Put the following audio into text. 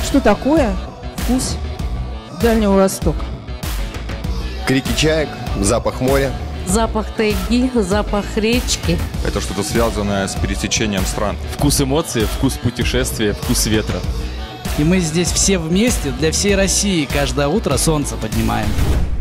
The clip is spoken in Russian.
Что такое вкус Дальнего Востока? Крики чаек, запах моря. Запах тайги, запах речки. Это что-то связанное с пересечением стран. Вкус эмоций, вкус путешествия, вкус ветра. И мы здесь все вместе для всей России каждое утро солнце поднимаем.